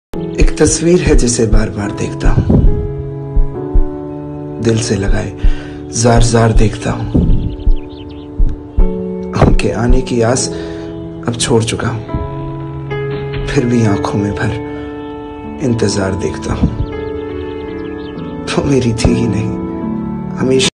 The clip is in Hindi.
एक तस्वीर है जिसे बार बार देखता हूँ, दिल से लगाए जार जार देखता हूँ। उनके आने की आस अब छोड़ चुका हूँ, फिर भी आंखों में भर इंतजार देखता हूँ। वो मेरी थी ही नहीं, हमेशा